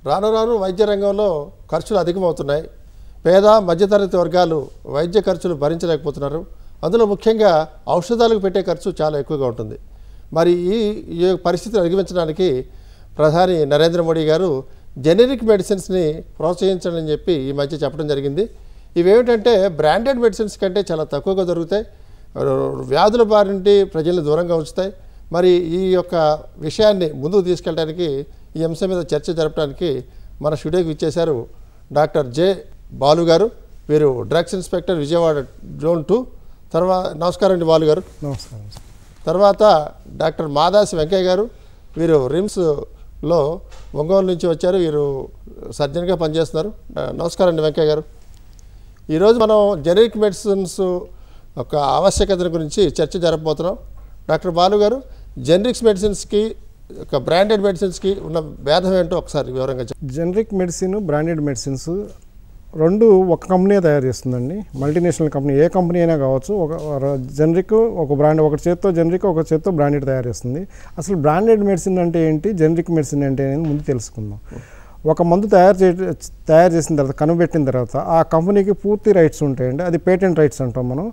రాను రాను వైద్య రంగంలో ఖర్చులు అధికమవుతున్నాయి. పేద మధ్యతరగతి వర్గాలు వైద్య ఖర్చులు భరించలేకపోతున్నారు. అందులో ముఖ్యంగా ఔషధాలకు పెట్టే ఖర్చు చాలా ఎక్కువగా ఉంటుంది. మరి ఈ పరిస్థితిని అధిగమించడానికి ప్రధాని నరేంద్ర మోడీ గారు జెనరిక్ మెడిసిన్స్ని ప్రోత్సహించాలని చెప్పి ఈ మధ్య చెప్పడం జరిగింది. ఇవేమిటంటే బ్రాండెడ్ మెడిసిన్స్ కంటే చాలా తక్కువగా దొరుకుతాయి, వ్యాధుల బారి నుండి ప్రజల్ని దూరంగా ఉంచుతాయి. మరి ఈ యొక్క విషయాన్ని ముందుకు తీసుకెళ్ళడానికి, ఈ అంశం మీద చర్చ జరపడానికి మన స్టూడియోకి ఇచ్చేశారు డాక్టర్ జె బాలు గారు. వీరు డ్రగ్స్ ఇన్స్పెక్టర్ విజయవాడ జోన్ 2. తర్వాత నమస్కారం అండి బాలు గారు. నమస్కారం. తర్వాత డాక్టర్ మాదాసి వెంకయ్య గారు. వీరు రిమ్స్లో ఒంగోలు నుంచి వచ్చారు. వీరు సర్జన్గా పనిచేస్తున్నారు. నమస్కారం అండి వెంకయ్య గారు. ఈరోజు మనం జెనరిక్ మెడిసిన్స్ ఒక ఆవశ్యకత గురించి చర్చ జరపబోతున్నాం. డాక్టర్ బాలు గారు, జెనరిక్స్ మెడిసిన్స్కి ఒక బ్రాండెడ్ మెడిసిన్స్కి ఉన్న భేదం ఏంటో ఒకసారి వివరంగా చెప్పండి. జెనరిక్ మెడిసిన్, బ్రాండెడ్ మెడిసిన్స్ రెండు ఒక కంపెనీ తయారు చేస్తుందండి. మల్టీనేషనల్ కంపెనీ, ఏ కంపెనీ అయినా కావచ్చు. ఒక జెనరిక్, ఒక బ్రాండ్, ఒక చేత్తో జెనరిక్, ఒక చేత్తో బ్రాండెడ్ తయారు చేస్తుంది. అసలు బ్రాండెడ్ మెడిసిన్ అంటే ఏంటి, జెనరిక్ మెడిసిన్ అంటే అనేది ముందు తెలుసుకుందాం. ఒక మందు తయారు చేసిన తర్వాత, కనిపెట్టిన తర్వాత ఆ కంపెనీకి పూర్తి రైట్స్ ఉంటాయండి. అది పేటెంట్ రైట్స్ అంటాం మనం.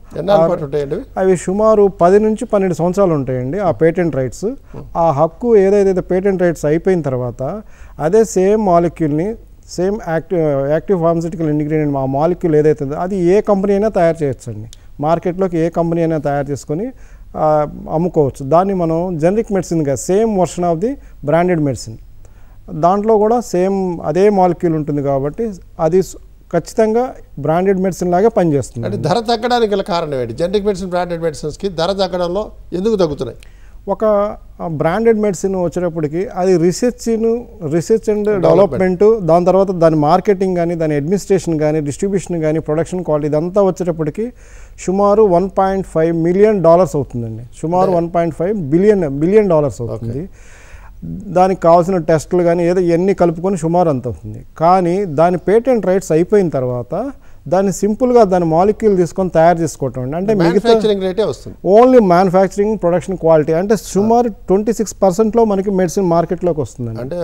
అవి సుమారు 10 నుంచి 12 సంవత్సరాలు ఉంటాయండి ఆ పేటెంట్ రైట్స్. ఆ హక్కు ఏదైతే పేటెంట్ రైట్స్ అయిపోయిన తర్వాత అదే సేమ్ మాలిక్యూల్ని, సేమ్ యాక్టివ్ ఫార్మస్యూటికల్ ఇంగ్రీడియంట్, ఆ మాలిక్యూల్ ఏదైతే ఉందో అది ఏ కంపెనీ అయినా తయారు చేయొచ్చండి. మార్కెట్లోకి ఏ కంపెనీ అయినా తయారు చేసుకొని అమ్ముకోవచ్చు. దాన్ని మనం జెనరిక్ మెడిసిన్గా, same version of the branded medicine, దాంట్లో కూడా సేమ్ అదే మాలిక్యూల్ ఉంటుంది కాబట్టి అది ఖచ్చితంగా బ్రాండెడ్ మెడిసిన్ లాగా పనిచేస్తుంది. అంటే ధర తగ్గడానికి గల కారణం ఏంటి? జెనరిక్ మెడిసిన్, బ్రాండెడ్ మెడిసిన్స్కి ధర తగ్గడంలో ఎందుకు తగ్గుతున్నాయి? ఒక బ్రాండెడ్ మెడిసిన్ వచ్చేటప్పటికి అది రీసెర్చ్ అండ్ డెవలప్మెంట్, దాని తర్వాత దాని మార్కెటింగ్ కానీ, దాని అడ్మినిస్ట్రేషన్ కానీ, డిస్ట్రిబ్యూషన్ కానీ, ప్రొడక్షన్ క్వాలిటీ, ఇదంతా వచ్చేటప్పటికి సుమారు $1.5 మిలియన్ అవుతుందండి. సుమారు $1.5 బిలియన్ అవుతుంది. దానికి కావాల్సిన టెస్టులు కానీ ఏదో ఇవన్నీ కలుపుకొని సుమారు అంత అవుతుంది. కానీ దాని పేటెంట్ రైట్స్ అయిపోయిన తర్వాత దాన్ని సింపుల్గా దాని మాలిక్యూల్ తీసుకొని తయారు చేసుకోవటం అండి. అంటే మ్యానుఫ్యాక్చరింగ్ రేటే వస్తుంది. ఓన్లీ మ్యానుఫ్యాక్చరింగ్, ప్రొడక్షన్, క్వాలిటీ, అంటే సుమారు 26%లో మనకి మెడిసిన్ మార్కెట్లోకి వస్తుందండి. అంటే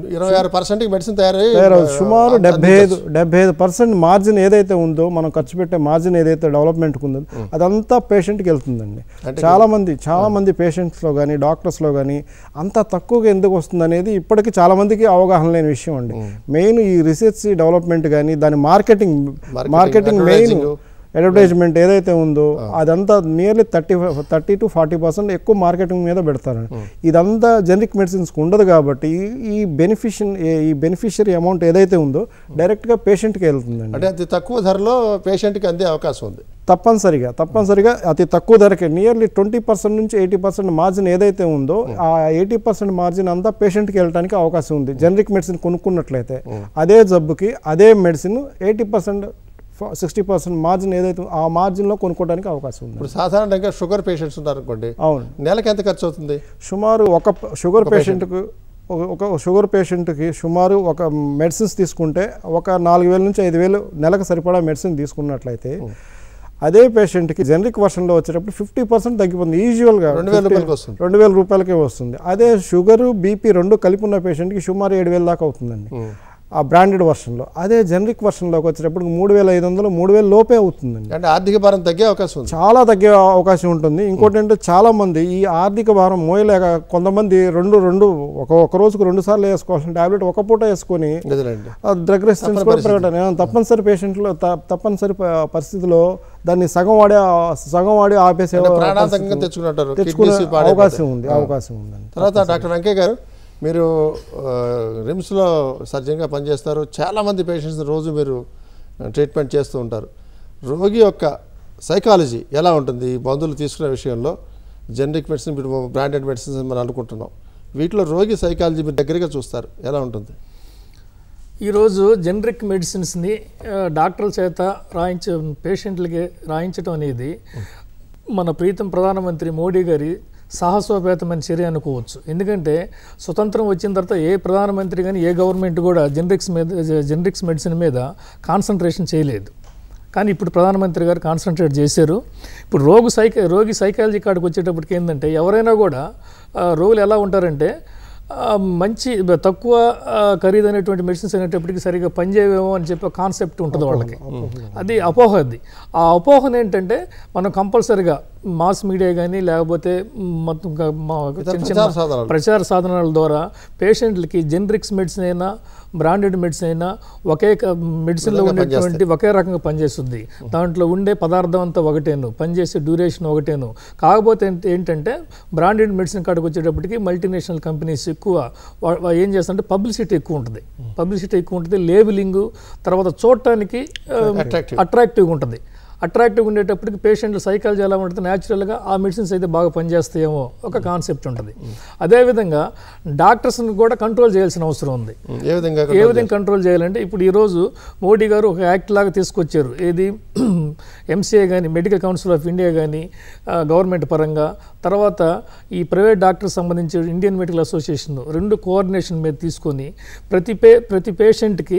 26% మెడిసిన్ తయారై సుమారు 75% మార్జిన్ ఏదైతే ఉందో, మనం ఖర్చు పెట్టే మార్జిన్ ఏదైతే డెవలప్మెంట్కి ఉందో అదంతా పేషెంట్కి వెళ్తుందండి. చాలా మంది పేషెంట్స్లో కానీ, డాక్టర్స్లో కానీ అంత తక్కువగా ఎందుకు వస్తుంది అనేది ఇప్పటికీ చాలా మందికి అవగాహన లేని విషయం అండి. మెయిన్ ఈ రీసెర్చ్ డెవలప్మెంట్ కానీ, దాని మార్కెటింగ్ మెయిన్ అడ్వర్టైజ్మెంట్ ఏదైతే ఉందో అదంతా నియర్లీ 30 to 40% ఎక్కువ మార్కెటింగ్ మీద పెడతారు. ఇదంతా జెనరిక్ మెడిసిన్స్కి ఉండదు కాబట్టి ఈ బెనిఫిషియరీ అమౌంట్ ఏదైతే ఉందో డైరెక్ట్గా పేషెంట్కి వెళ్తుందండి. అంటే అతి తక్కువ ధరలో పేషెంట్కి అందే అవకాశం ఉంది. తప్పనిసరిగా అతి తక్కువ ధరకే నియర్లీ 20% నుంచి 80% మార్జిన్ ఏదైతే ఉందో ఆ 80% మార్జిన్ అంతా పేషెంట్కి వెళ్ళడానికి అవకాశం ఉంది. జెనరిక్ మెడిసిన్ కొనుక్కున్నట్లయితే అదే జబ్బుకి అదే మెడిసిన్ 80%, 60% మార్జిన్ ఏదైతే ఆ మార్జిన్లో కొనుక్కోవడానికి అవకాశం ఉంది. ఇప్పుడు సాధారణంగా షుగర్ పేషెంట్స్ ఉన్నారు అనుకోండి, అవును, నెలకి ఎంత ఖర్చు అవుతుంది? సుమారు ఒక షుగర్ పేషెంట్కి సుమారు ఒక మెడిసిన్స్ తీసుకుంటే ఒక 4,000 నుంచి 5,000 నెలకు సరిపడా మెడిసిన్ తీసుకున్నట్లయితే అదే పేషెంట్కి జెనరిక్ వర్షన్లో వచ్చేటప్పుడు 50% తగ్గిపోతుంది. యూజువల్గా 2,000 రూపాయలకే వస్తుంది. అదే షుగరు, బీపీ రెండు కలిపి ఉన్న పేషెంట్కి సుమారు 7,000 దాకా అవుతుందండి ఆ బ్రాండెడ్ వర్షన్లో. అదే జెనరిక్ వర్షన్లోకి వచ్చేటప్పుడు 3,500, 3,000 లోపే అవుతుందండి. అంటే ఆర్థిక భారం తగ్గే అవకాశం ఉంది, చాలా తగ్గే అవకాశం ఉంటుంది. ఇంకోటి అంటే చాలామంది ఈ ఆర్థిక భారం మోయలేక కొంతమంది ఒక రోజుకు 2 సార్లు వేసుకోవాల్సిన టాబ్లెట్ ఒక పూట వేసుకొని డ్రగ్ రెసిస్టెన్స్ కూడా పెరగడం తప్పనిసరి పేషెంట్లో తప్పనిసరి పరిస్థితిలో దాన్ని సగం వాడి ఆపేసే తెచ్చుకునే అవకాశం ఉందండి. తర్వాత డాక్టర్ వెంకయ్య గారు, మీరు రిమ్స్లో సర్జన్గా పనిచేస్తారు. చాలామంది పేషెంట్స్ రోజు మీరు ట్రీట్మెంట్ చేస్తూ ఉంటారు. రోగి యొక్క సైకాలజీ ఎలా ఉంటుంది ఈ మందులు తీసుకునే విషయంలో? జెనరిక్ మెడిసిన్, బ్రాండెడ్ మెడిసిన్స్ మనం అనుకుంటున్నాం, వీటిలో రోగి సైకాలజీ మీరు దగ్గరగా చూస్తారు, ఎలా ఉంటుంది? ఈరోజు జెనరిక్ మెడిసిన్స్ని డాక్టర్ల చేత పేషెంట్లకి రాయించడం అనేది మన ప్రీతం ప్రధానమంత్రి మోడీ గారి సాహసోపేతమైన చర్య అనుకోవచ్చు. ఎందుకంటే స్వతంత్రం వచ్చిన తర్వాత ఏ ప్రధానమంత్రి కానీ ఏ గవర్నమెంట్ కూడా జెనరిక్స్ మెడిసిన్ మీద కాన్సన్ట్రేషన్ చేయలేదు. కానీ ఇప్పుడు ప్రధానమంత్రి గారు కాన్సన్ట్రేట్ చేశారు. ఇప్పుడు రోగి సైకాలజీ కాడికి వచ్చేటప్పటికి ఏంటంటే ఎవరైనా కూడా రోగులు ఎలా ఉంటారంటే మంచి తక్కువ ఖరీదైనటువంటి మెడిసిన్స్ అనేటప్పటికి సరిగా పనిచేయవేమో అని చెప్పి కాన్సెప్ట్ ఉంటుంది వాళ్ళకి. అది అపోహ. అది ఆ అపోహను ఏంటంటే మనం కంపల్సరిగా మాస్ మీడియా కానీ లేకపోతే చిన్న చిన్న ప్రచార సాధనాల ద్వారా పేషెంట్లకి జెనరిక్స్ మెడిసిన్ అయినా బ్రాండెడ్ మెడిసిన్ అయినా ఒకే మెడిసిన్లో ఉండేటువంటి ఒకే రకంగా పనిచేస్తుంది. దాంట్లో ఉండే పదార్థం అంతా ఒకటేను, పనిచేసే డ్యూరేషన్ ఒకటేను. కాకపోతే ఏంటంటే బ్రాండెడ్ మెడిసిన్ కాడికి వచ్చేటప్పటికి మల్టీనేషనల్ కంపెనీస్ ఎక్కువ ఏం చేస్తారంటే పబ్లిసిటీ ఎక్కువ ఉంటుంది, లేబులింగ్, తర్వాత చూడటానికి అట్రాక్టివ్గా ఉంటుంది. అట్రాక్టివ్గా ఉండేటప్పటికి పేషెంట్లు సైకాలజీ ఎలా ఉంటుంది, న్యాచురల్గా ఆ మెడిసిన్స్ అయితే బాగా పనిచేస్తాయేమో ఒక కాన్సెప్ట్ ఉంటుంది. అదేవిధంగా డాక్టర్స్ని కూడా కంట్రోల్ చేయాల్సిన అవసరం ఉంది. ఏ విధంగా కంట్రోల్ చేయాలంటే ఇప్పుడు ఈరోజు మోడీ గారు ఒక యాక్ట్ లాగా తీసుకొచ్చారు. ఏది ఎంసీఏ కానీ మెడికల్ కౌన్సిల్ ఆఫ్ ఇండియా కానీ గవర్నమెంట్ పరంగా, తర్వాత ఈ ప్రైవేట్ డాక్టర్స్ సంబంధించి ఇండియన్ మెడికల్ అసోసియేషన్ రెండు కోఆర్డినేషన్ మీద తీసుకొని ప్రతి పేషెంట్కి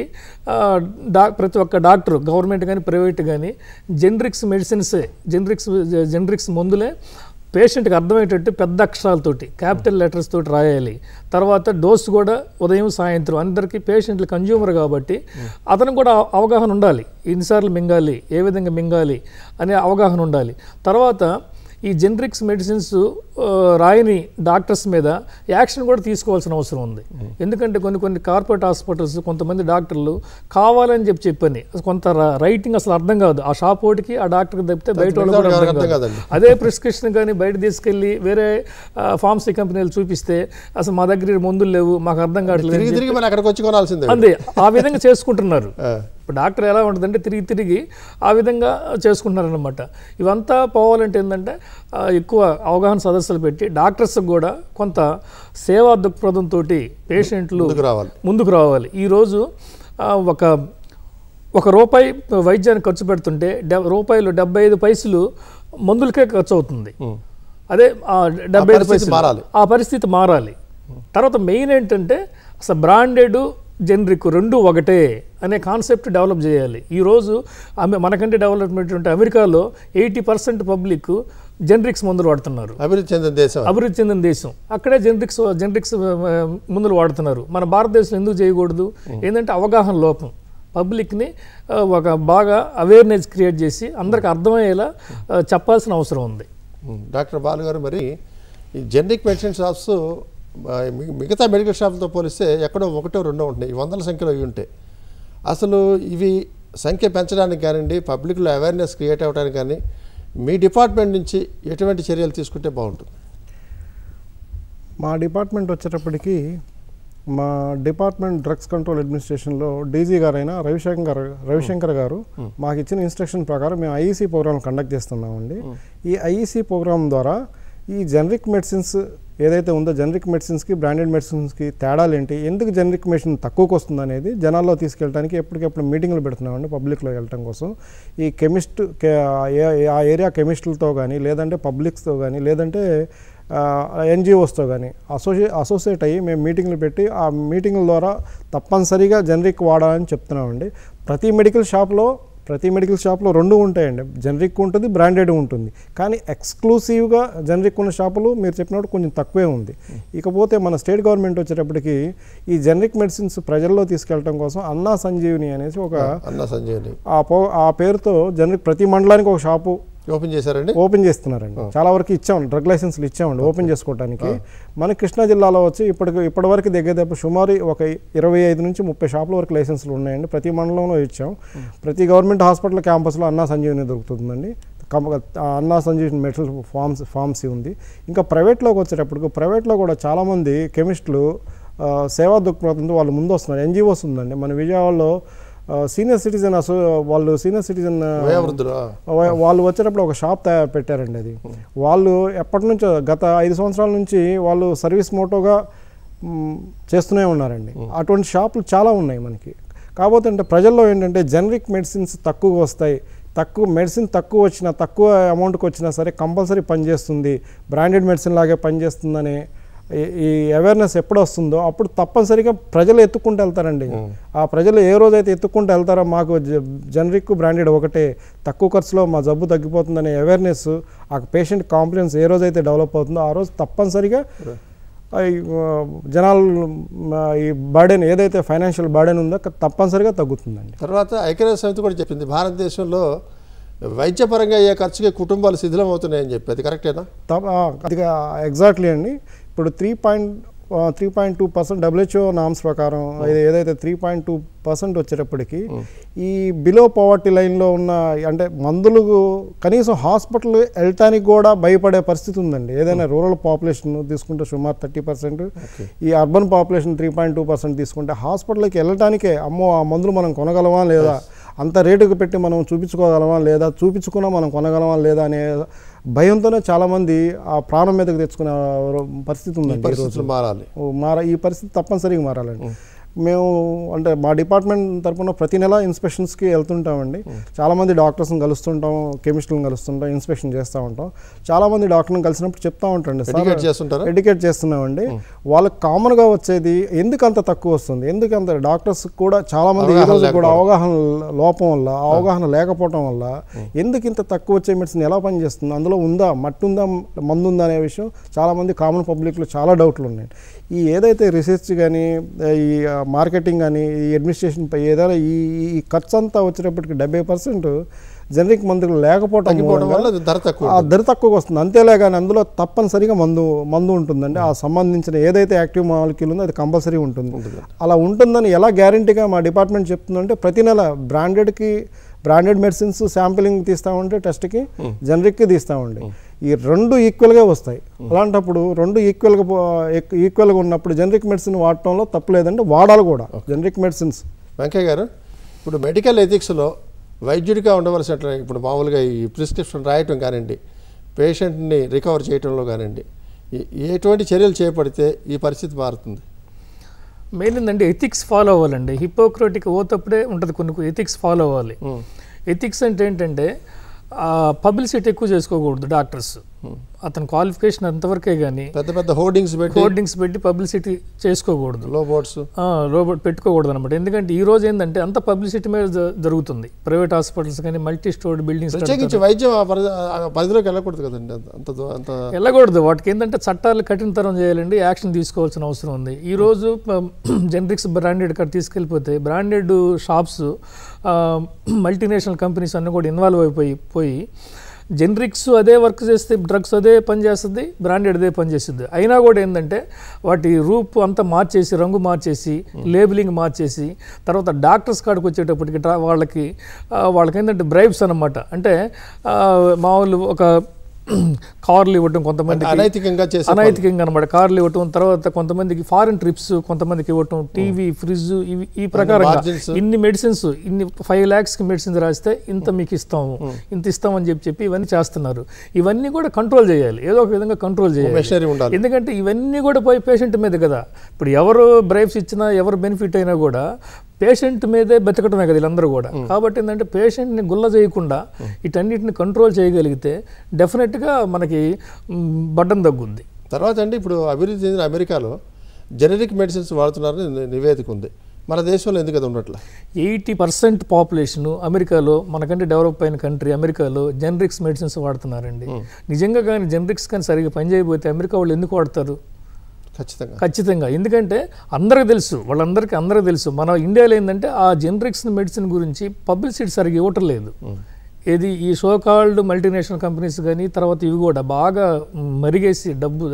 ప్రతి ఒక్క డాక్టర్ గవర్నమెంట్ కానీ ప్రైవేట్ కానీ జెనరిక్స్ మెడిసిన్సే జెనరిక్స్ మందులే పేషెంట్కి అర్థమయ్యేటట్టు పెద్ద అక్షరాలతోటి క్యాపిటల్ లెటర్స్ తోటి రాయాలి. తర్వాత డోస్ కూడా ఉదయం సాయంత్రం అందరికీ పేషెంట్లు కన్జ్యూమర్ కాబట్టి అతనికి కూడా అవగాహన ఉండాలి, ఎన్నిసార్లు మింగాలి, ఏ విధంగా మింగాలి అనే అవగాహన ఉండాలి. తర్వాత ఈ జెనరిక్స్ మెడిసిన్స్ రాయని డాక్టర్స్ మీద యాక్షన్ కూడా తీసుకోవాల్సిన అవసరం ఉంది. ఎందుకంటే కొన్ని కార్పొరేట్ హాస్పిటల్స్ కొంతమంది డాక్టర్లు కావాలని చెప్పని కొంత రైటింగ్ అసలు అర్థం కాదు. ఆ షాప్ ఒకటికి ఆ డాక్టర్కి తప్పితే బయట వాళ్ళు కూడా అర్థం కాదు. అదే ప్రిస్క్రిప్షన్ కానీ బయట తీసుకెళ్ళి వేరే ఫార్మసీ కంపెనీలు చూపిస్తే అసలు మా దగ్గర మందులు లేవు, మాకు అర్థం కావట్లేదు, అంతే ఆ విధంగా చేసుకుంటున్నారు. ఇప్పుడు డాక్టర్ ఎలా ఉంటుందంటే తిరిగి ఆ విధంగా చేసుకుంటున్నారనమాట. ఇవంతా పోవాలంటే ఏంటంటే ఎక్కువ అవగాహన సదస్సులు పెట్టి డాక్టర్స్కి కూడా కొంత సేవా దృక్పథంతో పేషెంట్లు ముందుకు రావాలి. ఈరోజు ఒక రూపాయి వైద్యానికి ఖర్చు పెడుతుంటే రూపాయలు 75 పైసలు మందులకే ఖర్చు అవుతుంది. అదే 75 పైసలు ఆ పరిస్థితి మారాలి. తర్వాత మెయిన్ ఏంటంటే అసలు బ్రాండెడ్ జెనరిక్ రెండు ఒకటే అనే కాన్సెప్ట్ డెవలప్ చేయాలి. ఈరోజు మనకంటే డెవలప్మెంట్ ఉంటే అమెరికాలో 80% పబ్లిక్ జెనరిక్స్ మందులు వాడుతున్నారు. అభివృద్ధి చెందిన దేశం అక్కడే జెనరిక్స్ మందులు వాడుతున్నారు. మన భారతదేశంలో ఎందుకు చేయకూడదు? ఏంటంటే అవగాహన లోపం. పబ్లిక్ని ఒక బాగా అవేర్నెస్ క్రియేట్ చేసి అందరికి అర్థమయ్యేలా చెప్పాల్సిన అవసరం ఉంది. డాక్టర్ బాలు గారు, మరి ఈ జెనరిక్ మెడిసిన్ షాప్స్ మిగతా మెడికల్ షాపులతో పోలిస్తే ఎక్కడో 1, 2 ఉంటున్నాయి, వందల సంఖ్యలో ఇవి ఉంటాయి. అసలు ఇవి సంఖ్య పెంచడానికి కానివ్వండి, పబ్లిక్లో అవేర్నెస్ క్రియేట్ అవ్వడానికి కానీ మీ డిపార్ట్మెంట్ నుంచి ఎటువంటి చర్యలు తీసుకుంటే బాగుంటుంది? మా డిపార్ట్మెంట్ వచ్చేటప్పటికి మా డిపార్ట్మెంట్ డ్రగ్స్ కంట్రోల్ అడ్మినిస్ట్రేషన్లో డీజీ గారైన రవిశంకర్ గారు మాకు ఇచ్చిన ఇన్స్ట్రక్షన్ ప్రకారం మేము ఐఈసీ ప్రోగ్రామ్ కండక్ట్ చేస్తున్నామండి. ఈ ఐఈసీ ప్రోగ్రామ్ ద్వారా ఈ జెనరిక్ మెడిసిన్స్ ఏదైతే ఉందో జెనరిక్ మెడిసిన్స్కి బ్రాండెడ్ మెడిసిన్స్కి తేడాలు ఏంటి, ఎందుకు జెనరిక్ మెడిసిన్ తక్కువకి వస్తుంది అనేది జనాల్లో తీసుకెళ్ళడానికి ఎప్పటికెప్పుడు మీటింగ్లు పెడుతున్నామండి పబ్లిక్లో వెళ్ళటం కోసం. ఈ ఆ ఏరియా కెమిస్టులతో కానీ లేదంటే పబ్లిక్స్తో కానీ లేదంటే ఎన్జిఓస్తో కానీ అసోసియేట్ అయ్యి మేము మీటింగ్లు పెట్టి ఆ మీటింగ్ల ద్వారా తప్పనిసరిగా జెనరిక్ వాడాలని చెప్తున్నామండి. ప్రతి మెడికల్ షాప్లో రెండు ఉంటాయండి, జెనరిక్ ఉంటుంది, బ్రాండెడ్ ఉంటుంది. కానీ ఎక్స్క్లూసివ్గా జెనరిక్ ఉన్న షాపులు మీరు చెప్పినట్టు కొంచెం తక్కువే ఉంది. ఇకపోతే మన స్టేట్ గవర్నమెంట్ వచ్చేటప్పటికి ఈ జెనరిక్ మెడిసిన్స్ ప్రజల్లో తీసుకెళ్ళడం కోసం అన్నా సంజీవిని అనేసి ఆ పేరుతో జెనరిక్ ప్రతి మండలానికి ఒక షాపు ఓపెన్ చేస్తున్నారండి. చాలా వరకు ఇచ్చామండి, డ్రగ్ లైసెన్స్లు ఇచ్చామండి ఓపెన్ చేసుకోవడానికి. మన కృష్ణా జిల్లాలో వచ్చి ఇప్పటివరకు దగ్గర సుమారు ఒక 25 నుంచి 30 షాపుల వరకు లైసెన్సులు ఉన్నాయండి. ప్రతి మండలంలో ఇచ్చాం. ప్రతి గవర్నమెంట్ హాస్పిటల్ క్యాంపస్లో అన్నా సంజీవిని దొరుకుతుందండి. అన్నా సంజీవిని మెడికల్ ఫార్మసీ ఉంది. ఇంకా ప్రైవేట్లోకి వచ్చేటప్పటికి ప్రైవేట్లో కూడా చాలామంది కెమిస్టులు సేవా దృక్పథంతో వాళ్ళు ముందు వస్తున్నారు. ఎన్జిఓస్ ఉందండి మన విజయవాడలో. సీనియర్ సిటిజన్ వాళ్ళు వచ్చేటప్పుడు ఒక షాప్ పెట్టారండి. అది వాళ్ళు ఎప్పటి నుంచో గత 5 సంవత్సరాల నుంచి వాళ్ళు సర్వీస్ మోటోగా చేస్తూనే ఉన్నారండి. అటువంటి షాపులు చాలా ఉన్నాయి మనకి. కాకపోతే అంటే ప్రజల్లో ఏంటంటే జెనరిక్ మెడిసిన్స్ తక్కువగా వస్తాయి, మెడిసిన్ తక్కువ వచ్చినా తక్కువ అమౌంట్కి వచ్చినా సరే కంపల్సరీ పనిచేస్తుంది, బ్రాండెడ్ మెడిసిన్ లాగే పనిచేస్తుందనే ఈ అవేర్నెస్ ఎప్పుడు వస్తుందో అప్పుడు తప్పనిసరిగా ప్రజలు ఎత్తుక్కుంటూ వెళ్తారండి. ఆ ప్రజలు ఏ రోజైతే ఎత్తుక్కుంటూ వెళ్తారో మాకు జెనరిక్ బ్రాండెడ్ ఒకటే, తక్కువ ఖర్చులో మా జబ్బు తగ్గిపోతుందనే అవేర్నెస్, ఆ పేషెంట్ కాంప్లియన్స్ ఏ రోజైతే డెవలప్ అవుతుందో ఆ రోజు తప్పనిసరిగా జనాలు ఈ బర్డెన్ ఏదైతే ఫైనాన్షియల్ బర్డెన్ ఉందో తప్పనిసరిగా తగ్గుతుందండి. తర్వాత ఐక్యరాజ్య సమితి కూడా చెప్పింది భారతదేశంలో వైద్యపరంగా అయ్యే ఖర్చుకి కుటుంబాలు శిథిలం అవుతున్నాయని చెప్పి, అది కరెక్టేనా? అది ఎగ్జాక్ట్లీ అండి. ఇప్పుడు 3.2% WHO నామ్స్ ప్రకారం ఏదైతే 3.2% వచ్చేటప్పటికి ఈ బిలో పవర్టీ లైన్లో ఉన్న అంటే మందులు కనీసం హాస్పిటల్ వెళ్ళటానికి కూడా భయపడే పరిస్థితి ఉందండి. ఏదైనా రూరల్ పాపులేషన్ తీసుకుంటే సుమారు 30%, ఈ అర్బన్ పాపులేషన్ 3.2% తీసుకుంటే హాస్పిటల్కి వెళ్ళటానికే అమ్మో ఆ మందులు మనం కొనగలమా లేదా, అంత రేటుకు పెట్టి మనం చూపించుకోగలమా లేదా, చూపించుకున్నా మనం కొనగలమా లేదా అనే భయంతోనే చాలామంది ఆ ప్రాణం మీదకి తెచ్చుకునే పరిస్థితి ఉందండి. ఈ పరిస్థితి తప్పనిసరిగా మారాలండి. మేము అంటే మా డిపార్ట్మెంట్ తరఫున ప్రతి నెల ఇన్స్పెక్షన్స్కి వెళ్తుంటామండి. చాలామంది డాక్టర్స్ని కలుస్తుంటాం, కెమిస్టులను కలుస్తుంటాం, ఇన్స్పెక్షన్ చేస్తూ ఉంటాం. చాలామంది డాక్టర్ని కలిసినప్పుడు చెప్తా ఉంటాండి, ఎడ్యుకేట్ చేస్తున్నామండి. వాళ్ళకి కామన్గా వచ్చేది ఎందుకు అంత తక్కువ వస్తుంది, ఎందుకు అంత డాక్టర్స్ కూడా చాలామంది ఈ రోజు కూడా అవగాహన లోపం వల్ల, అవగాహన లేకపోవడం వల్ల ఎందుకు ఇంత తక్కువ వచ్చే మెడిసిన్ ఎలా పనిచేస్తుంది, అందులో ఉందా మట్టి ఉందా మందు ఉందా అనే విషయం చాలామంది కామన్ పబ్లిక్లో చాలా డౌట్లు ఉన్నాయి. ఈ ఏదైతే రీసెర్చ్ కానీ ఈ మార్కెటింగ్ కానీ ఈ అడ్మినిస్ట్రేషన్ పై ఏదైనా ఈ ఖర్చు అంతా వచ్చేటప్పటికి 70% జనరిక్ మందులు లేకపోవటం వల్ల ధర తక్కువగా వస్తుంది. అంతేలే కానీ అందులో తప్పనిసరిగా మందు ఉంటుందండి. ఆ సంబంధించిన ఏదైతే యాక్టివ్ మాలిక్యూల్ ఉందో అది కంపల్సరీ ఉంటుంది. అలా ఉంటుందని ఎలా గ్యారంటీగా మా డిపార్ట్మెంట్ చెప్తుందంటే ప్రతి నెల బ్రాండెడ్ మెడిసిన్స్ శాంపిలింగ్ తీస్తామంటే టెస్ట్కి, జనరిక్కి తీస్తామండి. ఈ రెండు ఈక్వల్గా వస్తాయి. అలాంటప్పుడు రెండు ఈక్వల్గా ఉన్నప్పుడు జనరిక్ మెడిసిన్ వాడటంలో తప్పులేదంటే వాడాలి కూడా జనరిక్ మెడిసిన్స్. వెంకయ్య గారు, ఇప్పుడు మెడికల్ ఎథిక్స్లో వైద్యుడిగా ఉండవలసిన ఇప్పుడు మామూలుగా ఈ ప్రిస్క్రిప్షన్ రాయటం కానివ్వండి, పేషెంట్ని రికవర్ చేయటంలో కానివ్వండి, ఎటువంటి చర్యలు చేపడితే ఈ పరిస్థితి మారుతుంది? మెయిన్ ఏంటంటే ఎథిక్స్ ఫాలో అవ్వాలండి. హిపోక్రటిక్ ఓతప్పుడే ఉంటుంది, కొన్ని ఎథిక్స్ ఫాలో అవ్వాలి. ఎథిక్స్ అంటే ఏంటంటే పబ్లిసిటీ ఎక్కువ చేసుకోకూడదు. డాక్టర్స్ అతని క్వాలిఫికేషన్ అంతవరకే కానీ పెద్ద హోర్డింగ్స్ పెట్టి పబ్లిసిటీ చేసుకోకూడదు, లోబోట్ పెట్టుకోకూడదు అనమాట. ఎందుకంటే ఈ రోజు ఏంటంటే అంత పబ్లిసిటీ మీద జరుగుతుంది. ప్రైవేట్ హాస్పిటల్స్ కానీ మల్టీ స్టోర్డ్ బిల్డింగ్స్ వైద్యం పరిధిలోకి వెళ్ళకూడదు కదండి, వెళ్ళకూడదు. వాటికి ఏంటంటే చట్టాలు కఠినతరం చేయాలండి, యాక్షన్ తీసుకోవాల్సిన అవసరం ఉంది. ఈ రోజు జనరిక్స్ బ్రాండెడ్ కాడ తీసుకెళ్ళిపోతే బ్రాండెడ్ షాప్స్ మల్టీనేషనల్ కంపెనీస్ అన్నీ కూడా ఇన్వాల్వ్ అయిపోయి జనరిక్స్ అదే వర్క్ చేస్తే డ్రగ్స్ అదే పని చేస్తుంది, బ్రాండెడ్ అదే పని చేస్తుంది. అయినా కూడా ఏంటంటే వాటి రూపు అంతా మార్చేసి, రంగు మార్చేసి, లేబులింగ్ మార్చేసి, తర్వాత డాక్టర్స్ కాడికి వచ్చేటప్పటికి వాళ్ళకి ఏంటంటే బ్రైబ్స్ అన్నమాట. అంటే మామూలు ఒక కార్లు ఇవ్వటం, కొంతమంది అనైతికంగా అనమాట కార్లు ఇవ్వటం, తర్వాత కొంతమందికి ఫారిన్ ట్రిప్స్ కొంతమందికి ఇవ్వటం, టీవీ, ఫ్రిడ్జ్, ఈ ప్రకారంగా ఇన్ని మెడిసిన్స్, ఇన్ని 5 lakhsకి మెడిసిన్స్ రాస్తే ఇంత మీకు ఇస్తాము, ఇంత ఇస్తామని చెప్పి ఇవన్నీ చేస్తున్నారు. ఇవన్నీ కూడా కంట్రోల్ చేయాలి, ఏదో ఒక విధంగా కంట్రోల్ చేయాలి. ఎందుకంటే ఇవన్నీ కూడా పోయి పేషెంట్ మీద కదా. ఇప్పుడు ఎవరు బ్రైబ్స్ ఇచ్చినా, ఎవరు బెనిఫిట్ అయినా కూడా పేషెంట్ మీదే బతకటమే కదా వీళ్ళందరూ కూడా. కాబట్టి ఏంటంటే పేషెంట్ని గుల్ల చేయకుండా వీటన్నిటిని కంట్రోల్ చేయగలిగితే డెఫినెట్గా మనకి బడ్డం తగ్గుద్ది. తర్వాత అండి, ఇప్పుడు అభివృద్ధి చెందిన అమెరికాలో జెనరిక్ మెడిసిన్స్ వాడుతున్నారని నివేదిక ఉంది. మన దేశంలో ఎందుకు అది ఉన్నట్ల? 80% పాపులేషన్ అమెరికాలో, మనకంటే డెవలప్ అయిన కంట్రీ అమెరికాలో జెనరిక్స్ మెడిసిన్స్ వాడుతున్నారండి. నిజంగా కానీ జెనరిక్స్ కానీ సరిగ్గా పనిచేయకపోతే అమెరికా వాళ్ళు ఎందుకు వాడతారు? ఖచ్చితంగా. ఎందుకంటే అందరికీ తెలుసు మన ఇండియాలో ఏంటంటే ఆ జెనరిక్స్ మెడిసిన్ గురించి పబ్లిసిటీ సరిగ్గా ఇవ్వటం లేదు. ఇది ఈ సోకాల్డ్ మల్టీనేషనల్ కంపెనీస్ కానీ తర్వాత ఇవి కూడా బాగా మరిగేసి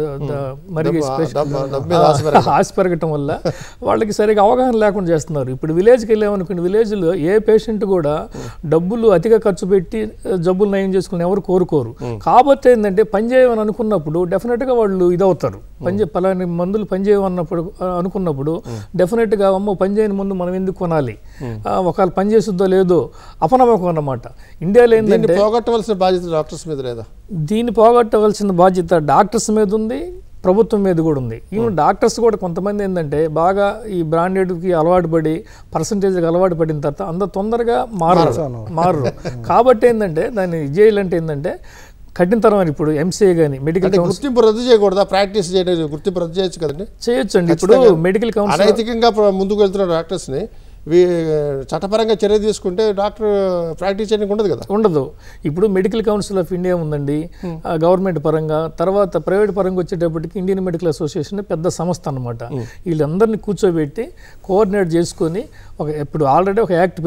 ఆశ పెరగటం వల్ల వాళ్ళకి సరిగా అవగాహన లేకుండా చేస్తున్నారు. ఇప్పుడు విలేజ్కి వెళ్ళామనుకోండి, విలేజ్లో ఏ పేషెంట్ కూడా డబ్బులు అతిగా ఖర్చు పెట్టి జబ్బులు నయం చేసుకుని ఎవరు కోరుకోరు. కాబట్టి ఏంటంటే పనిచేయమని అనుకున్నప్పుడు డెఫినెట్గా వాళ్ళు ఇదవుతారు. పలాని మందులు పనిచేయమన్నప్పుడు అనుకున్నప్పుడు డెఫినెట్గా అమ్మో పనిచేయని ముందు మనం ఎందుకు కొనాలి, ఒకవేళ పనిచేస్తుందో లేదో అపనమ్మకం అన్నమాట. ఇండియాలో ఏంటంటే పోగొట్టవలసిన బాధ్యత డాక్టర్స్ మీద లేదా? దీన్ని పోగొట్టవలసిన బాధ్యత డాక్టర్స్ మీద ఉంది, ప్రభుత్వం మీద కూడా ఉంది. ఈవెన్ డాక్టర్స్ కూడా కొంతమంది ఏంటంటే బాగా ఈ బ్రాండెడ్కి అలవాటు పడి, పర్సంటేజ్కి అలవాటు పడిన తర్వాత అంత తొందరగా మారరు. కాబట్టి ఏంటంటే దాన్ని చేయాలంటే ఏంటంటే కఠినతరం. ఇప్పుడు ఎంసీఏ కానీ మెడికల్ గుర్తింపు రద్దు చేయకూడదా? ప్రాక్టీస్ చేయడం గుర్తింపు రద్దు చేయొచ్చు కదండి? చేయొచ్చు అండి. ఇప్పుడు మెడికల్ కౌన్సిల్ అనైతికంగా ముందుకు వెళ్తున్న డాక్టర్స్ని చట్టపరంగా చర్య తీసుకుంటే డాక్టర్ ప్రాక్టీస్ చేయడానికి ఉండదు కదా. ఉండదు. ఇప్పుడు మెడికల్ కౌన్సిల్ ఆఫ్ ఇండియా ఉందండి గవర్నమెంట్ పరంగా. తర్వాత ప్రైవేట్ పరంగా వచ్చేటప్పటికి ఇండియన్ మెడికల్ అసోసియేషన్ పెద్ద సంస్థ అనమాట. వీళ్ళందరినీ కూర్చోబెట్టి కోఆర్డినేట్ చేసుకొని ఇప్పుడు ఆల్రెడీ ఒక యాక్ట్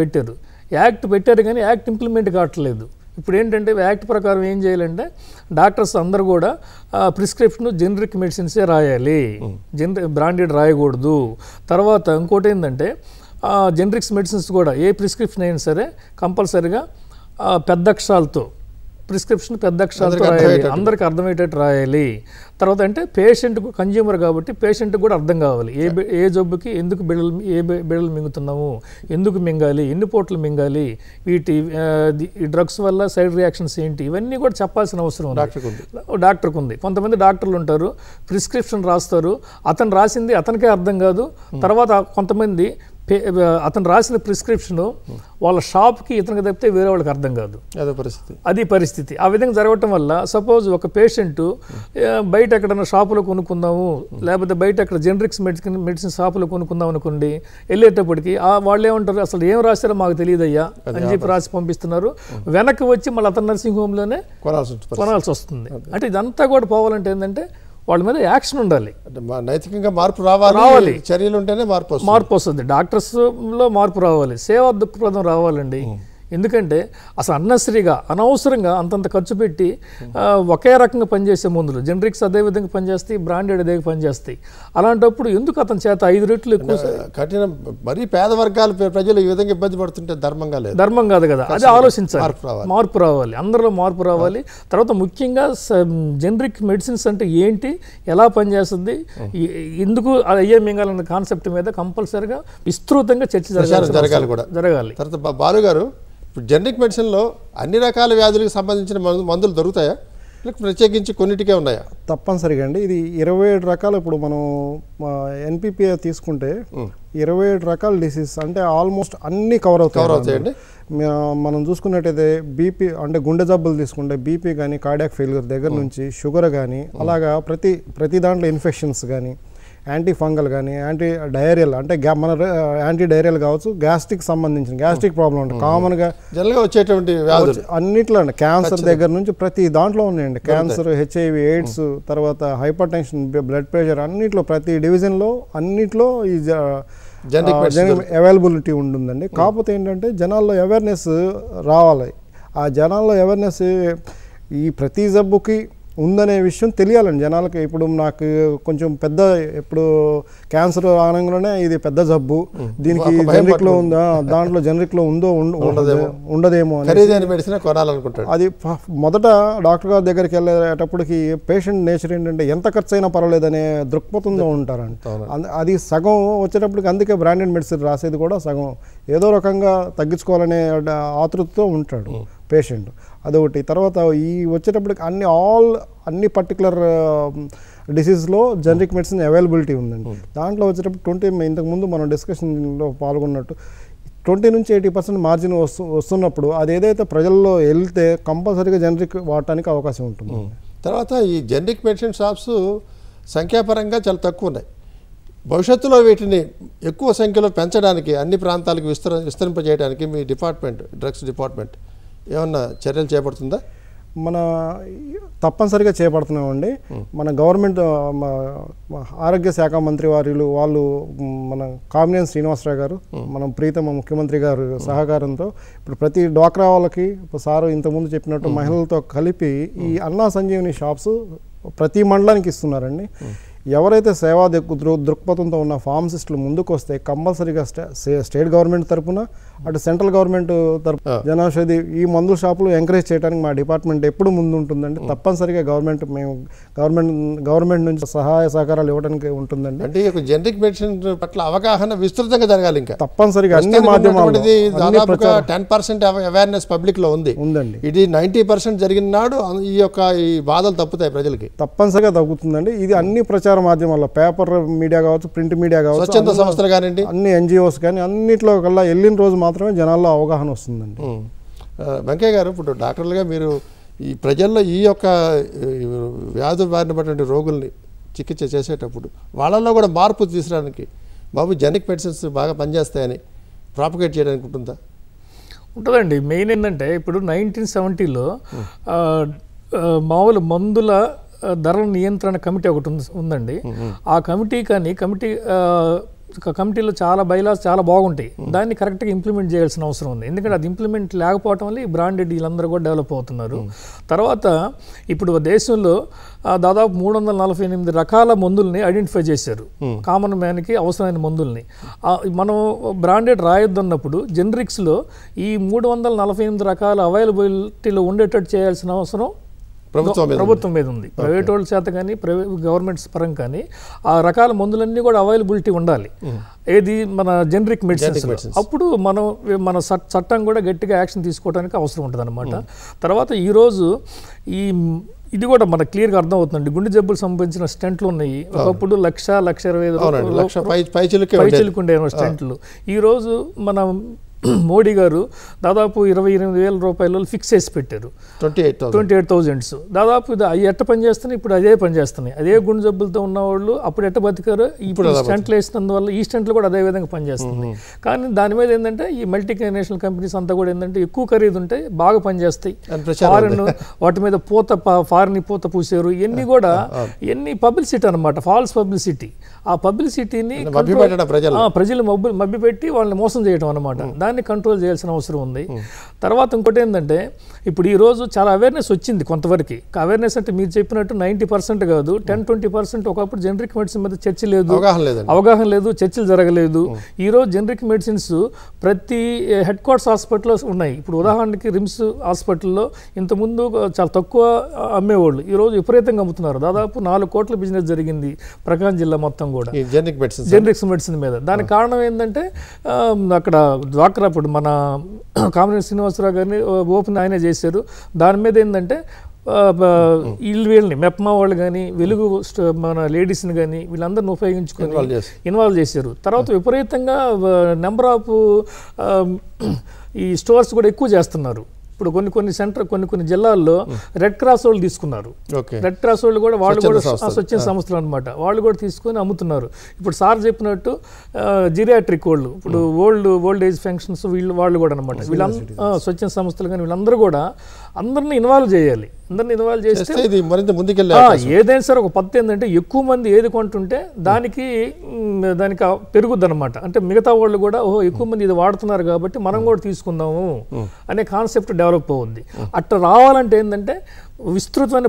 పెట్టారు కానీ యాక్ట్ ఇంప్లిమెంట్ కావట్లేదు. ఇప్పుడు ఏంటంటే యాక్ట్ ప్రకారం ఏం చేయాలంటే డాక్టర్స్ అందరూ కూడా ప్రిస్క్రిప్షన్ జెనరిక్ మెడిసిన్సే రాయాలి, బ్రాండెడ్ రాయకూడదు. తర్వాత ఇంకోటి ఏంటంటే జెనరిక్స్ మెడిసిన్స్ కూడా ఏ ప్రిస్క్రిప్షన్ అయినా సరే కంపల్సరీగా పెద్ద అక్షరాలతో ప్రిస్క్రిప్షన్ పెద్ద అక్షరాలతో రాయాలి, అందరికి అర్థమయ్యేటట్టు రాయాలి. తర్వాత అంటే పేషెంట్కు కన్జ్యూమర్ కాబట్టి పేషెంట్కి కూడా అర్థం కావాలి ఏ జబ్బుకి ఎందుకు బిళ్ళలు మింగుతున్నాము, ఎందుకు మింగాలి, ఎన్ని పూటలు మింగాలి, వీటి ఈ డ్రగ్స్ వల్ల సైడ్ రియాక్షన్స్ ఏంటి, ఇవన్నీ కూడా చెప్పాల్సిన అవసరం డాక్టర్కి ఉంది. కొంతమంది డాక్టర్లు ఉంటారు ప్రిస్క్రిప్షన్ రాస్తారు, అతను రాసింది అతనికే అర్థం కాదు. తర్వాత కొంతమంది అతను రాసిన ప్రిస్క్రిప్షన్ వాళ్ళ షాప్కి ఇతనికి తప్పితే వేరే వాళ్ళకి అర్థం కాదు. అది పరిస్థితి. ఆ విధంగా జరగటం వల్ల సపోజ్ ఒక పేషెంట్ బయట ఎక్కడన్నా షాపులో కొనుక్కుందాము, లేకపోతే బయట ఎక్కడ జెనరిక్స్ మెడిసిన్ షాపులో కొనుక్కుందాం అనుకోండి, వెళ్ళేటప్పటికి వాళ్ళు ఏమంటారు, అసలు ఏం రాశారో మాకు తెలియదయ్యా అని చెప్పి రాసి పంపిస్తున్నారు. వెనక్కి వచ్చి మళ్ళీ అతను నర్సింగ్ హోమ్లోనే కొనాల్సి వస్తుంది. అంటే ఇదంతా కూడా పోవాలంటే ఏంటంటే వాళ్ళ మీద యాక్షన్ ఉండాలి, నైతికంగా మార్పు రావాలి, చర్యలు ఉంటేనే మార్పు వస్తుంది. డాక్టర్స్లో మార్పు రావాలి, సేవా దృక్పథం రావాలండి. ఎందుకంటే అసలు అనవసరంగా అంతంత ఖర్చు పెట్టి ఒకే రకంగా పనిచేసే మందులు జెనరిక్స్ అదే విధంగా పనిచేస్తాయి, బ్రాండెడ్ అదే పనిచేస్తాయి. అలాంటప్పుడు ఎందుకు అతని చేత 5 రెట్లు ఎక్కువ కఠిన మరీ పేద వర్గాల ప్రజలు ఈ విధంగా ఇబ్బంది పడుతుంటే ధర్మం కాదు కదా. అది ఆలోచించాలి, మార్పు రావాలి, అందరిలో మార్పు రావాలి. తర్వాత ముఖ్యంగా జెనరిక్ మెడిసిన్స్ అంటే ఏంటి, ఎలా పనిచేస్తుంది, ఎందుకు అయ్యే మింగాలన్న కాన్సెప్ట్ మీద కంపల్సరీగా విస్తృతంగా చర్చ జరగాలి. తర్వాత బాలు గారు, ఇప్పుడు జెనరిక్ మెడిసిన్లో అన్ని రకాల వ్యాధులకు సంబంధించిన మందులు దొరుకుతాయా, ప్రత్యేకించి కొన్నిటికే ఉన్నాయా? తప్పనిసరిగా అండి. ఇది 27 రకాలు. ఇప్పుడు మనం ఎన్పిపిఐ తీసుకుంటే 27 రకాల డిసీజ్ అంటే ఆల్మోస్ట్ అన్ని కవర్ అవుతాయండి. మనం చూసుకున్నట్టయితే బీపీ అంటే గుండె జబ్బులు తీసుకుంటే బీపీ కానీ కార్డియాక్ ఫెయిల్యూర్ దగ్గర నుంచి షుగర్ కానీ అలాగా ప్రతి దాంట్లో ఇన్ఫెక్షన్స్ కానీ యాంటీ ఫంగల్ కానీ యాంటీ డయేరియల్ అంటే మన యాంటీ డయేరియల్ కావచ్చు, గ్యాస్ట్రిక్ సంబంధించిన గ్యాస్ట్రిక్ ప్రాబ్లం ఉంటుంది కామన్గా జనరల్గా వచ్చేటువంటి వ్యాధులు అన్నిట్లో అండి. క్యాన్సర్ దగ్గర నుంచి ప్రతి దాంట్లో ఉన్నాయండి. క్యాన్సర్, హెచ్ఐవి, ఎయిడ్స్, తర్వాత హైపర్ టెన్షన్, బ్లడ్ ప్రెషర్, అన్నిట్లో ప్రతి డివిజన్లో అన్నిట్లో ఈ అవైలబిలిటీ ఉంటుందండి. కాకపోతే ఏంటంటే జనాల్లో అవేర్నెస్ రావాలి. ఆ జనాల్లో అవేర్నెస్ ఈ ప్రతి జబ్బుకి ఉందనే విషయం తెలియాలండి జనాలకి. ఇప్పుడు నాకు కొంచెం పెద్ద ఇప్పుడు క్యాన్సర్ ఆనంగానే ఇది పెద్ద జబ్బు, దీనికి జనరిక్లో ఉందా, దాంట్లో జనరిక్లో ఉందో ఉండదేమో అది మొదట డాక్టర్ గారి దగ్గరికి వెళ్ళేటప్పటికి పేషెంట్ నేచర్ ఏంటంటే ఎంత ఖర్చు అయినా పర్వాలేదనే దృక్పథంలో ఉంటారండి. అది సగం వచ్చేటప్పటికి అందుకే బ్రాండెడ్ మెడిసిన్ రాసేది కూడా సగం ఏదో రకంగా తగ్గించుకోవాలనే ఆతృతతో ఉంటాడు పేషెంట్. అదొకటి. తర్వాత ఈ వచ్చేటప్పటికి అన్ని పర్టికులర్ డిసీజ్లో జనరిక్ మెడిసిన్ అవైలబిలిటీ ఉందండి. దాంట్లో వచ్చేటప్పుడు 20 ఇంతకుముందు మనం డిస్కషన్లో పాల్గొన్నట్టు 20 నుంచి 80% మార్జిన్ వస్తున్నప్పుడు అది ఏదైతే ప్రజల్లో వెళ్తే కంపల్సరీగా జనరిక్ వాడటానికి అవకాశం ఉంటుంది. తర్వాత ఈ జనరిక్ మెడిసిన్ షాప్స్ సంఖ్యాపరంగా చాలా తక్కువ ఉన్నాయి. భవిష్యత్తులో వీటిని ఎక్కువ సంఖ్యలో పెంచడానికి అన్ని ప్రాంతాలకు విస్తరింపజేయడానికి మీ డిపార్ట్మెంట్, డ్రగ్స్ డిపార్ట్మెంట్ ఏమన్నా చర్యలు చేపడుతుందా? మన తప్పనిసరిగా చేపడుతున్నామండి. మన గవర్నమెంట్ ఆరోగ్య శాఖ మంత్రి వాళ్ళు మన కామినేని శ్రీనివాసరావు గారు, మన ప్రీతమ ముఖ్యమంత్రి గారు సహకారంతో ఇప్పుడు ప్రతి డ్వాక్రా వాళ్ళకి సారు ఇంతకుముందు చెప్పినట్టు మహిళలతో కలిపి ఈ అన్నా సంజీవని షాప్స్ ప్రతి మండలానికి ఇస్తున్నారండి. ఎవరైతే సేవా దృక్పథంతో ఉన్న ఫార్మసిస్టులు ముందుకు వస్తే కంపల్సరీగా స్టేట్ గవర్నమెంట్ తరఫున అటు సెంట్రల్ గవర్నమెంట్ తరఫున జనౌషధి ఈ మందుల షాపులు ఎంకరేజ్ చేయడానికి మా డిపార్ట్మెంట్ ఎప్పుడు ముందు ఉంటుందండి. తప్పనిసరిగా గవర్నమెంట్ నుంచి సహాయ సహకారాలు ఇవ్వడానికి ఉంటుందండి. అంటే జనరిక్ మెడిసిన్ పట్ల అవగాహన విస్తృతంగా జరగాలి. ఇంకా తప్పనిసరిగా అన్ని మాధ్యమాలు 10% అవేర్నెస్ పబ్లిక్ లో ఉందండి. ఇది 90% జరిగిన నాడు ఈ బాధలు తప్పుతాయి ప్రజలకి. తప్పనిసరిగా తగ్గుతుందండి. ఇది అన్ని ప్రచార మాధ్యమాల్లో పేపర్ మీడియా కావచ్చు, ప్రింట్ మీడియా కావచ్చు, స్వచ్ఛంద సంస్థలు కానివ్వండి, అన్ని ఎన్జిఓస్ కానీ అన్నింటిలో కల్లా వెళ్ళిన రోజు మాత్రమే జనాల్లో అవగాహన వస్తుందండి. వెంకయ్య గారు, ఇప్పుడు డాక్టర్లుగా మీరు ఈ ప్రజల్లో ఈ యొక్క వ్యాధుల బారిన పడిన రోగుల్ని చికిత్స చేసేటప్పుడు వాళ్ళల్లో కూడా మార్పు తీసుకురావడానికి బాబు జెనరిక్ మెడిసిన్స్ బాగా పనిచేస్తాయని ప్రాపగేట్ చేయడానికి ఉంటుందా? ఉంటుందండి. మెయిన్ ఏంటంటే ఇప్పుడు 1970లో మామూలు మందుల ధరల నియంత్రణ కమిటీ ఒకటి ఉందండి. ఆ కమిటీలో చాలా బైలాస్ చాలా బాగుంటాయి. దాన్ని కరెక్ట్గా ఇంప్లిమెంట్ చేయాల్సిన అవసరం ఉంది. ఎందుకంటే అది ఇంప్లిమెంట్ లేకపోవటం వల్ల ఈ బ్రాండెడ్ వీళ్ళందరూ కూడా డెవలప్ అవుతున్నారు. తర్వాత ఇప్పుడు దేశంలో దాదాపు 348 రకాల మందుల్ని ఐడెంటిఫై చేశారు, కామన్ మ్యాన్కి అవసరమైన మందుల్ని. మనం బ్రాండెడ్ రాయొద్దన్నప్పుడు జెనరిక్స్లో ఈ 348 రకాల అవైలబిలిటీలో ఉండేటట్టు చేయాల్సిన అవసరం ప్రభుత్వం మీద ఉంది. ప్రైవేట్ వాళ్ళ చేత కానీ గవర్నమెంట్స్ పరం కానీ ఆ రకాల మందులన్నీ కూడా అవైలబిలిటీ ఉండాలి. ఏది మన జెనరిక్ మెడిసిన్స్. అప్పుడు మన చట్టం కూడా గట్టిగా యాక్షన్ తీసుకోవడానికి అవసరం ఉంటుంది అనమాట. తర్వాత ఈరోజు ఇది కూడా మనకు క్లియర్గా అర్థమవుతుందండి. గుండె జబ్బులు సంబంధించిన స్టెంట్లు ఉన్నాయి. ఒకప్పుడు 1,25,000 పైచిలుకుండే స్టెంట్లు. ఈరోజు మన మోడీ గారు దాదాపు 28,000 రూపాయలు ఫిక్స్ చేసి పెట్టారు. 28,000. దాదాపు అవి ఎట్ట పనిచేస్తున్నాయి, ఇప్పుడు అదే పనిచేస్తున్నాయి. అదే గుండె జబ్బులతో ఉన్నవాళ్ళు అప్పుడు ఎట్ట బతికారు, ఇప్పుడు స్టెంట్లు వేసినందువల్ల ఈ స్టెంట్లు కూడా అదే విధంగా పనిచేస్తున్నాయి. కానీ దాని మీద ఏంటంటే ఈ మల్టీనేషనల్ కంపెనీస్ అంతా కూడా ఏంటంటే ఎక్కువ ఖరీదు ఉంటే బాగా పనిచేస్తాయి. ఫారెన్ వాటి మీద ఫారెన్ పూత పూసారు. ఇవన్నీ కూడా ఇవన్నీ పబ్లిసిటీ అనమాట, ఫాల్స్ పబ్లిసిటీ. ఆ పబ్లిసిటీని ప్రజలు మభ్యపెట్టి వాళ్ళని మోసం చేయడం అనమాట. దాన్ని కంట్రోల్ చేయాల్సిన అవసరం ఉంది. తర్వాత ఇంకోటి ఏంటంటే ఇప్పుడు ఈరోజు చాలా అవేర్నెస్ వచ్చింది కొంతవరకు. అవేర్నెస్ అంటే మీరు చెప్పినట్టు 90% కాదు, 10-20%. ఒకప్పుడు జెనరిక్ మెడిసిన్ మీద చర్చ లేదు, అవగాహన లేదు, చర్చలు జరగలేదు. ఈరోజు జెనరిక్ మెడిసిన్స్ ప్రతి హెడ్ క్వార్టర్స్ హాస్పిటల్లో ఉన్నాయి. ఇప్పుడు ఉదాహరణకి రిమ్స్ హాస్పిటల్లో ఇంతకుముందు చాలా తక్కువ అమ్మేవాళ్ళు, ఈరోజు విపరీతంగా అమ్ముతున్నారు. దాదాపు 4 కోట్ల బిజినెస్ జరిగింది ప్రకాశం జిల్లా మొత్తం కూడా జెనరిక్స్ మెడిసిన్ మీద. దానికి కారణం ఏంటంటే అక్కడ డాక్టర్ అప్పుడు మన కామినేని శ్రీనివాసరావు గారిని ఓపెన్ ఆయనే చేశారు. దాని మీద ఏంటంటే వీళ్ళని మెప్మా వాళ్ళు కానీ వెలుగు మన లేడీస్ని కానీ వీళ్ళందరిని ఉపయోగించుకొని ఇన్వాల్వ్ చేశారు. తర్వాత విపరీతంగా నెంబర్ ఆఫ్ ఈ స్టోర్స్ కూడా ఎక్కువ చేస్తున్నారు. ఇప్పుడు కొన్ని జిల్లాల్లో రెడ్ క్రాస్ వాళ్ళు తీసుకున్నారు. రెడ్ క్రాస్ వాళ్ళు కూడా స్వచ్ఛంద సంస్థలు అనమాట, వాళ్ళు కూడా తీసుకొని అమ్ముతున్నారు. ఇప్పుడు సార్ చెప్పినట్టు జిరియాట్రిక్ వాళ్ళు, ఇప్పుడు ఓల్డ్ ఏజ్ ఫంక్షన్స్ వాళ్ళు కూడా అనమాట, వీళ్ళందరూ స్వచ్ఛంద సంస్థలు కానీ వీళ్ళందరూ కూడా అందరినీ ఇన్వాల్వ్ చేయాలి. అందరినీ ఇన్వాల్వ్ చేస్తే ఏదైనా సరే ఒక పద్ధతి ఏంటంటే ఎక్కువ మంది ఏది కొంటుంటే దానికి పెరుగుద్ది అనమాట. అంటే మిగతా వాళ్ళు కూడా ఎక్కువ మంది ఇది వాడుతున్నారు కాబట్టి మనం కూడా తీసుకుందాము అనే కాన్సెప్ట్ డెవలప్ అవుద్ది. అట్లా రావాలంటే ఏంటంటే విస్తృతమైన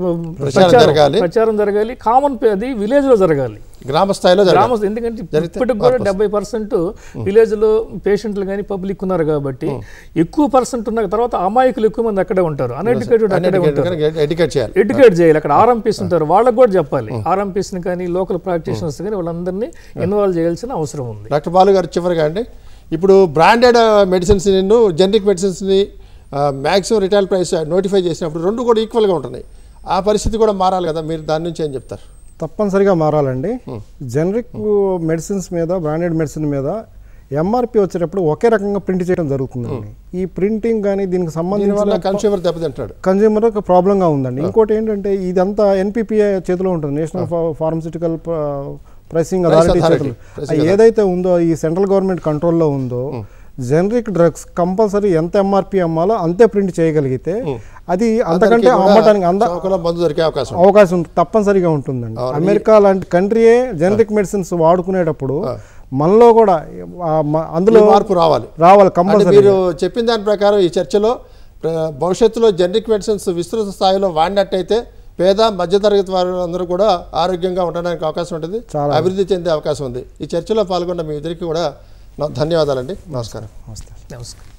ప్రచారం జరగాలి. కామన్ అది విలేజ్ లో జరగాలి, గ్రామ స్థాయిలో. ఎందుకంటే ఇప్పటికి కూడా 70% విలేజ్ లో పేషెంట్లు కానీ పబ్లిక్ ఉన్నారు కాబట్టి ఎక్కువ పర్సెంట్ ఉన్న తర్వాత అమాయకులు ఎక్కువ మంది అక్కడే ఉంటారు, అన్ఎడ్యుకేటెడ్ అక్కడే ఉంటారు. ఎడ్యుకేట్ చేయాలి. అక్కడ ఆర్ఎంపీస్ ఉంటారు, వాళ్ళకి కూడా చెప్పాలి. ఆర్ఎంపీస్ కానీ లోకల్ ప్రాక్టీషనర్స్ కానీ వాళ్ళందరినీ ఇన్వాల్వ్ చేయాల్సిన అవసరం ఉంది. డాక్టర్ బాలు గారు, చివరిగా అండి, ఇప్పుడు బ్రాండెడ్ మెడిసిన్స్ జెనరిక్ మెడిసిన్స్ని మ్యాక్సిమం రిటైల్ ప్రైస్ నోటిఫై చేసినప్పుడు రెండు కూడా ఈక్వల్గా ఉంటున్నాయి. ఆ పరిస్థితి కూడా మారాలి కదా, మీరు దాని నుంచి ఏం చెప్తారు? తప్పనిసరిగా మారాలండి. జెనరిక్ మెడిసిన్స్ మీద, బ్రాండెడ్ మెడిసిన్ మీద ఎంఆర్పి వచ్చేటప్పుడు ఒకే రకంగా ప్రింట్ చేయడం జరుగుతుందండి. ఈ ప్రింటింగ్ కానీ దీనికి సంబంధించిన కన్స్యూమర్ ఒక ప్రాబ్లంగా ఉందండి. ఇంకోటి ఏంటంటే ఇదంతా ఎన్పిపిఐ చేతిలో ఉంటుంది, నేషనల్ ఫార్మస్యూటికల్ ప్రైసింగ్ అథారిటీ చేతిలో. ఏదైతే ఉందో ఈ సెంట్రల్ గవర్నమెంట్ కంట్రోల్లో ఉందో జెనరిక్ డ్రగ్స్ కంపల్సరీ ఎంత ఎంఆర్పి అమ్మాలో అంతే ప్రింట్ చేయగలిగితే అది అంతకంటే అమ్మటానికి అవకాశం తప్పనిసరిగా ఉంటుందండి. అమెరికా లాంటి కంట్రీయే జెనరిక్ మెడిసిన్స్ వాడుకునేటప్పుడు మనలో కూడా అందులో మార్పు రావాలి కంపల్సరీ. మీరు చెప్పిన దాని ప్రకారం ఈ చర్చలో భవిష్యత్తులో జెనరిక్ మెడిసిన్స్ విస్తృత స్థాయిలో వాడినట్టయితే పేద మధ్యతరగతి వారు అందరూ కూడా ఆరోగ్యంగా ఉండడానికి అవకాశం ఉంటుంది, అభివృద్ధి చెందే అవకాశం ఉంది. ఈ చర్చలో పాల్గొన్న మీ ఇద్దరికి కూడా ధన్యవాదాలండి. నమస్కారం. నమస్కారం.